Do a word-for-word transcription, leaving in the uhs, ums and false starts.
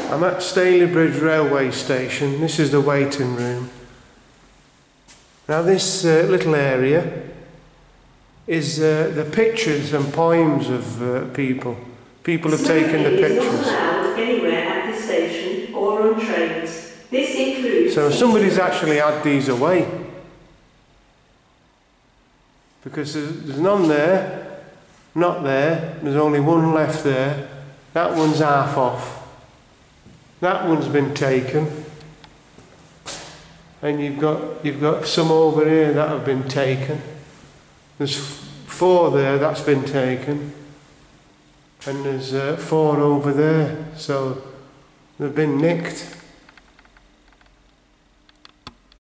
I'm at Stalybridge railway station. This is the waiting room. Now this uh, little area is uh, the pictures and poems of uh, people. People have taken the pictures. Smoking is not allowed anywhere at the station or on trains. This includes... So somebody's actually had these away. Because there's, there's none there, not there, there's only one left there. That one's half off. That one's been taken. And you've got, you've got some over here that have been taken. There's four there that's been taken. And there's uh, four over there. So they've been nicked.